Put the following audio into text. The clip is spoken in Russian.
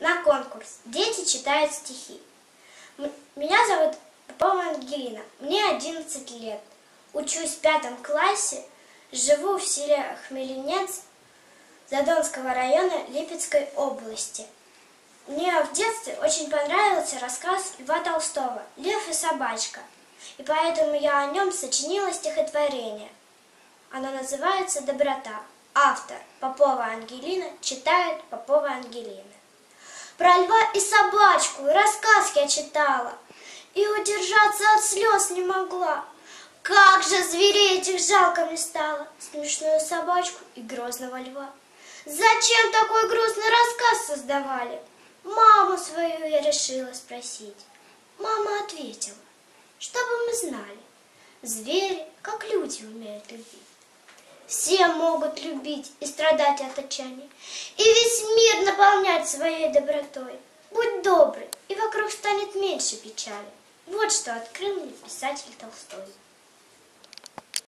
на конкурс «Дети читают стихи». Меня зовут Попова Ангелина, мне 11 лет. Учусь в 5 классе, живу в селе Хмеленец Задонского района Липецкой области. Мне в детстве очень понравился рассказ Льва Толстого «Лев и собачка», и поэтому я о нем сочинила стихотворение. Оно называется «Доброта». Автор Попова Ангелина читает Попова Ангелина. Про льва и собачку рассказ я читала, и удержаться от слез не могла. Как же зверей этих жалко мне стало, смешную собачку и грозного льва. Зачем такой грустный рассказ создавали? Маму свою я решила спросить. Мама ответила, чтобы мы знали, звери, как люди, умеют любить. Все могут любить и страдать от отчаяния, и весь мир наполнять своей добротой. Будь добрый, и вокруг станет меньше печали. Вот что открыл мне писатель Толстой.